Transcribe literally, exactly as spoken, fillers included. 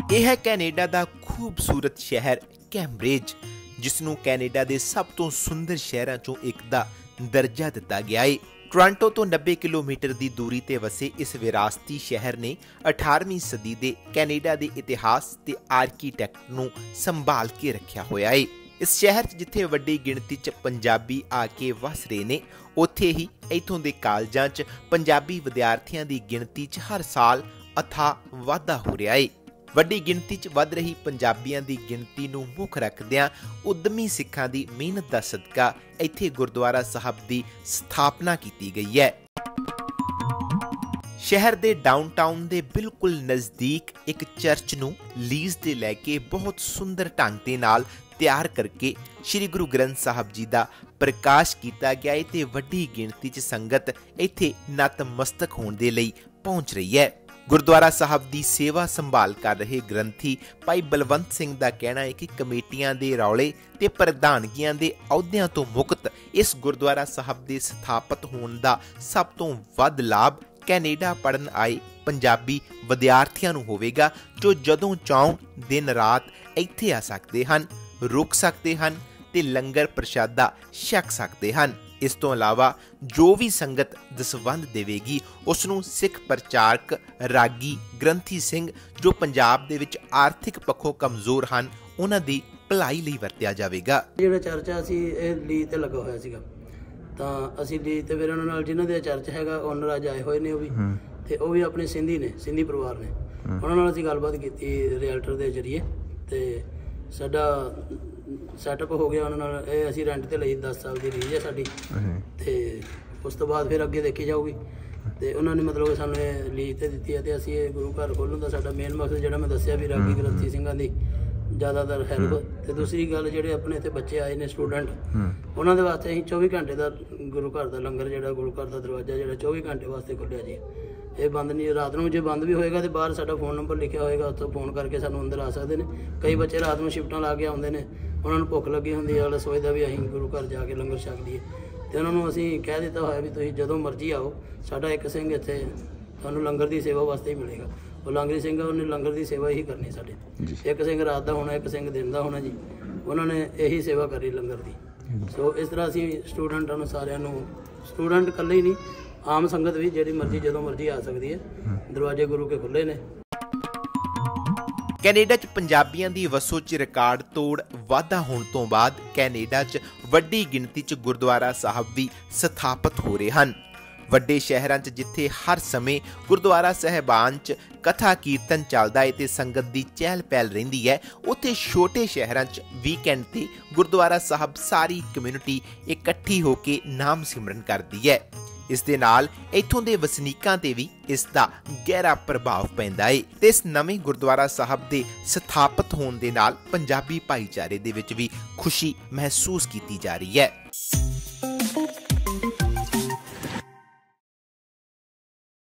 यह है कैनेडा का खूबसूरत शहर कैम्ब्रिज, जिसनों कैनेडा के सब तो सुंदर शहरों चों एक दा दर्जा दिता गया है। टोरंटो तो नब्बे किलोमीटर की दूरी ते वसे इस विरासती शहर ने अठारहवीं सदी के कैनेडा के इतिहास ते आर्कीटैक्ट नूं संभाल के रखा होया है। इस शहर च जिथे वड्डी गिणती च पंजाबी आके वस रहे ने, उत्थे ही इथों दे कालजां च पंजाबी विद्यार्थियों की गिणती च हर साल अथाह वाधा हो रहा है। वड्डी गिणती च वध रही पंजाबियों की गिणती नूं मुख रखदिआं उद्यमी सिखां दी मेहनत दा सदका इत्थे गुरुद्वारा साहब की स्थापना की गई है। शहर दे डाउनटाउन दे बिल्कुल नज़दीक एक चर्च नूं लीज ते लैके बहुत सुंदर ढंग दे नाल तैयार करके श्री गुरु ग्रंथ साहब जी का प्रकाश किया गया है ते वड्डी गिणती च संगत इत्थे नतमस्तक होने दे लई पहुंच रही है। गुरुद्वारा साहब की सेवा संभाल कर रहे ग्रंथी भाई बलवंत सिंह का कहना है कि कमेटियां दे रौले ते प्रधानगियां दे अहुदियां तो मुक्त इस गुरुद्वारा साहब के स्थापित होने का सब तो वध लाभ कैनेडा पढ़न आए पंजाबी विद्यार्थियों नूं होवेगा, जो जदों चाहण दिन रात इत्थे आ सकते हैं, रुक सकते हैं ते लंगर प्रशादा छक सकते हैं। इस तो इलावा जो भी संगत दसवंध देवेगी उसनूं सिख प्रचारक रागी ग्रंथी सिंह जो पंजाब दे विच आर्थिक पक्षों कमजोर हैं उन्हां दी भलाई लई वरतिया जावेगा। जिहड़ा चर्चा सी इह लीज ते लगा होया सीगा तां असीं लीज ते फिर उन्हां नाल जिन्हां दे चर्च हैगा ओनर अज आए होए ने ਉਹ ਵੀ ਤੇ ਉਹ ਵੀ ਆਪਣੇ ਸਿੰਧੀ ਨੇ ਸਿੰਧੀ ਪਰਿਵਾਰ ਨੇ ਉਹਨਾਂ ਨਾਲ ਅਸੀਂ ਗੱਲਬਾਤ ਕੀਤੀ ਰੀਅਲਟਰ ਦੇ ਜ਼ਰੀਏ ਤੇ ਸਾਡਾ ਸੈਟਅਪ ਹੋ ਗਿਆ ਉਹਨਾਂ ਨਾਲ। ਇਹ ਅਸੀਂ ਰੈਂਟ ਤੇ ਲਈ ਦਸ ਸਾਲ ਦੀ ਲੀਜ਼ ਹੈ ਸਾਡੀ ਤੇ ਉਸ ਤੋਂ ਬਾਅਦ ਫਿਰ ਅੱਗੇ ਦੇਖੀ ਜਾਊਗੀ ਤੇ ਉਹਨਾਂ ਨੇ ਮਤਲਬ ਸਾਨੂੰ ਇਹ ਲੀਜ਼ ਤੇ ਦਿੱਤੀ ਹੈ ਤੇ ਅਸੀਂ ਇਹ ਗੁਰੂ ਘਰ ਖੋਲ੍ਹਣ ਦਾ ਸਾਡਾ ਮੇਨ ਮਕਸਦ ਜਿਹੜਾ ਮੈਂ ਦੱਸਿਆ ਵੀ ਰਾਗੀ ਗ੍ਰੰਥੀ ਸਿੰਘਾਂ ਦੀ ਜ਼ਿਆਦਾਤਰ ਹੈਲਪ ਤੇ ਦੂਸਰੀ ਗੱਲ ਜਿਹੜੇ ਆਪਣੇ ਇੱਥੇ ਬੱਚੇ ਆਏ ਨੇ ਸਟੂਡੈਂਟ ਉਹਨਾਂ ਦੇ ਵਾਸਤੇ ਅਸੀਂ ਚੌਵੀ ਘੰਟੇ ਦਾ ਗੁਰੂ ਘਰ ਦਾ ਲੰਗਰ ਜਿਹੜਾ ਗੁਰੂ ਘਰ ਦਾ ਦਰਵਾਜ਼ਾ ਜਿਹੜਾ ਚੌਵੀ ਘੰਟੇ ਵਾਸਤੇ ਖੁੱਲ੍ਹਿਆ ਜੀ। ਇਹ ਬੰਦ ਨਹੀਂ, ਰਾਤ ਨੂੰ ਜੇ ਬੰਦ ਵੀ ਹੋਏਗਾ ਤੇ ਬਾਹਰ ਸਾਡਾ ਫੋਨ ਨੰਬਰ ਲਿਖਿਆ ਹੋਏਗਾ, ਉੱਥੋਂ ਫੋਨ ਕਰਕੇ ਸਾਨੂੰ ਅੰਦਰ ਆ ਸਕਦੇ ਨੇ। ਕਈ ਬੱਚੇ ਰਾਤ ਨੂੰ ਸ਼ਿਫਟਾਂ ਲਾ ਕੇ ਆਉਂਦੇ ਨੇ, ਉਹਨਾਂ ਨੂੰ ਭੁੱਖ ਲੱਗੀ ਹੁੰਦੀ ਹੈ, ਅਗਲਾ ਸੋਚਦਾ ਵੀ ਅਸੀਂ ਗੁਰੂ ਘਰ ਜਾ ਕੇ ਲੰਗਰ ਛਕ ਲਈਏ ਤੇ ਉਹਨਾਂ ਨੂੰ ਅਸੀਂ ਕਹਿ ਦਿੱਤਾ ਹੋਇਆ ਵੀ ਤੁਸੀਂ ਜਦੋਂ ਮਰਜ਼ੀ ਆਓ, ਸਾਡਾ ਇੱਕ ਸਿੰਘ ਇੱਥੇ ਤੁਹਾਨੂੰ ਲੰਗਰ ਦੀ ਸੇਵਾ ਵਾਸਤੇ ਹੀ ਮਿਲੇਗਾ। ਉਹ ਲੰਗਰੀ ਸਿੰਘ ਉਹਨੇ ਲੰਗਰ ਦੀ ਸੇਵਾ ਹੀ ਕਰਨੀ ਸਾਡੇ, ਇੱਕ ਸਿੰਘ ਰਾਤ ਦਾ ਹੋਣਾ, ਇੱਕ ਸਿੰਘ ਦਿਨ ਦਾ ਹੋਣਾ ਜੀ, ਉਹਨਾਂ ਨੇ ਇਹੀ ਸੇਵਾ ਕਰੀ ਲੰਗਰ ਦੀ। ਸੋ ਇਸ ਤਰ੍ਹਾਂ ਅਸੀਂ ਸਟੂਡੈਂਟਾਂ ਨੂੰ ਸਾਰਿਆਂ ਨੂੰ, ਸਟੂਡੈਂਟ ਇਕੱਲੇ ਹੀ ਨਹੀਂ ਆਮ ਸੰਗਤ ਵੀ ਜਿਹੜੀ ਮਰਜ਼ੀ ਜਦੋਂ ਮਰਜ਼ੀ ਆ ਸਕਦੀ ਹੈ, ਦਰਵਾਜ਼ੇ ਗੁਰੂ ਕੇ ਖੁੱਲੇ ਨੇ। ਕੈਨੇਡਾ ਚ ਪੰਜਾਬੀਆਂ ਦੀ ਵਸੋਂ ਚ ਰਿਕਾਰਡ ਤੋੜ ਵਾਧਾ ਹੋਣ ਤੋਂ ਬਾਅਦ ਕੈਨੇਡਾ ਚ ਵੱਡੀ ਗਿਣਤੀ ਚ ਗੁਰਦੁਆਰਾ ਸਾਹਿਬ ਵੀ ਸਥਾਪਿਤ ਹੋ ਰਹੇ ਹਨ। ਵੱਡੇ ਸ਼ਹਿਰਾਂ ਚ ਜਿੱਥੇ ਹਰ ਸਮੇਂ ਗੁਰਦੁਆਰਾ ਸਾਹਿਬਾਨ ਚ ਕਥਾ ਕੀਰਤਨ ਚੱਲਦਾ ਹੈ ਤੇ ਸੰਗਤ ਦੀ ਚਹਿਲ ਪਹਿਲ ਰਹਿੰਦੀ ਹੈ, ਉੱਥੇ ਛੋਟੇ ਸ਼ਹਿਰਾਂ ਚ ਵੀਕਐਂਡ ਤੇ ਗੁਰਦੁਆਰਾ ਸਾਹਿਬ ਸਾਰੀ ਕਮਿਊਨਿਟੀ ਇਕੱਠੀ ਹੋ ਕੇ ਨਾਮ ਸਿਮਰਨ ਕਰਦੀ ਹੈ। ਇਸ ਦੇ ਨਾਲ ਇੱਥੋਂ ਦੇ ਵਸਨੀਕਾਂ ਤੇ ਵੀ ਇਸ ਦਾ ਗਹਿਰਾ ਪ੍ਰਭਾਵ ਪੈਂਦਾ ਹੈ ਤੇ ਇਸ ਨਵੇਂ ਗੁਰਦੁਆਰਾ ਸਾਹਿਬ ਦੇ ਸਥਾਪਿਤ ਹੋਣ ਦੇ ਨਾਲ ਪੰਜਾਬੀ ਭਾਈਚਾਰੇ ਦੇ ਵਿੱਚ ਵੀ ਖੁਸ਼ੀ ਮਹਿਸੂਸ ਕੀਤੀ ਜਾ ਰਹੀ ਹੈ।